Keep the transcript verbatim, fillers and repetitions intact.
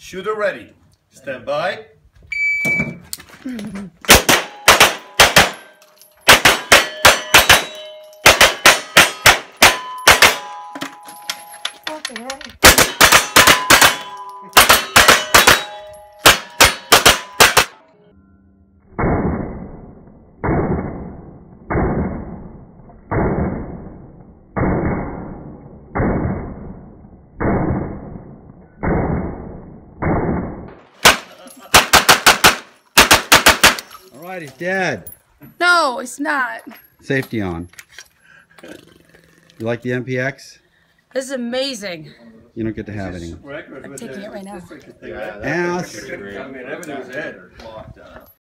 Shooter ready. Stand by. All right, he's dead. No, it's not. Safety on. You like the M P X? This is amazing. You don't get to have any. I'm taking it right now. Ass. I mean, everything's ahead.